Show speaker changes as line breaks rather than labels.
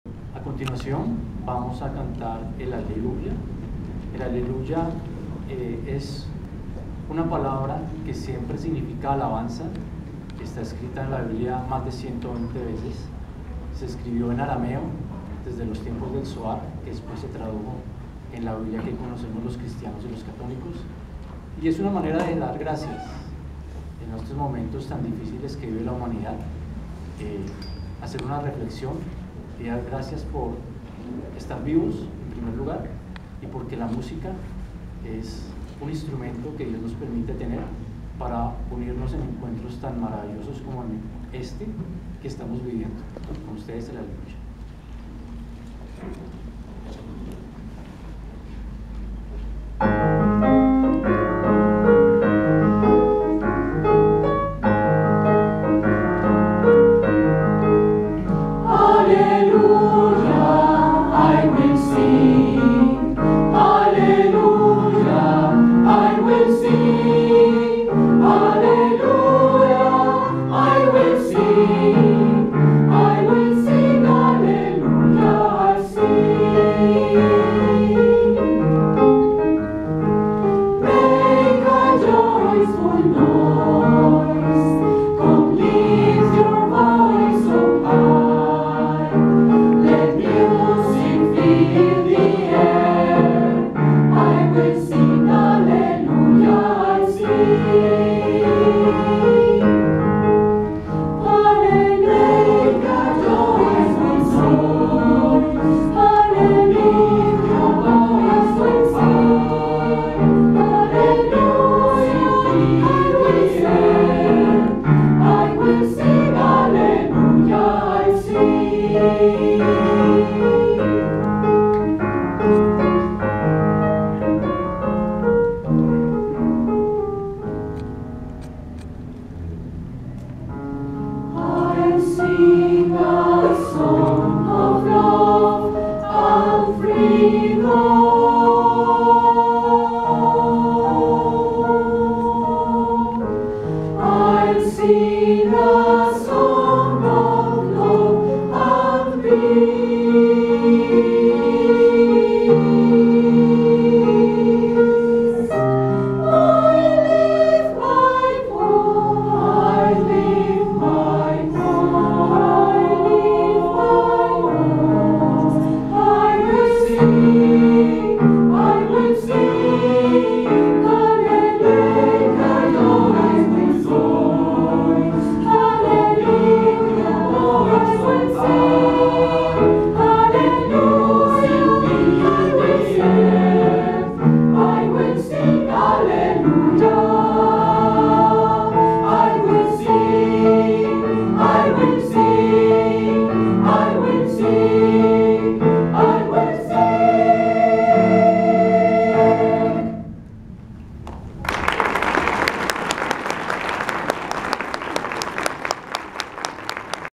A continuación vamos a cantar el Aleluya. El Aleluya es una palabra que siempre significa alabanza. Está escrita en la Biblia más de 120 veces. Se escribió en arameo desde los tiempos del Zohar, que después se tradujo en la Biblia que conocemos los cristianos y los católicos. Y es una manera de dar gracias en estos momentos tan difíciles que vive la humanidad, hacer una reflexión y dar gracias por estar vivos en primer lugar y porque la música es un instrumento que Dios nos permite tener para unirnos en encuentros tan maravillosos como este que estamos viviendo. Con ustedes el Aleluya.
Sing a song of love and peace.